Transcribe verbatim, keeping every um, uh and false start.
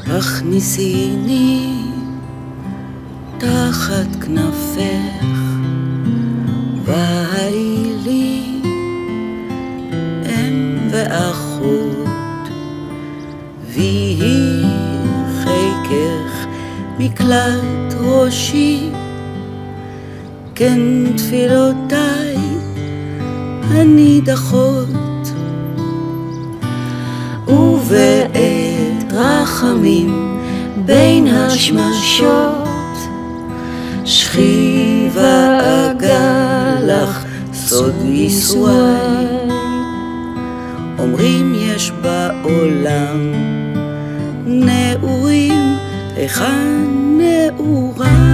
הכניסיני תחת כנפך והי לי אם ואחות ויהי חיקך מקלט ראשי כן תפילותיי הנידחות ובעת רחמים בין השמשות שכיבה אגלך סוד ייסורי אומרים יש בעולם נעורים היכן נעוריי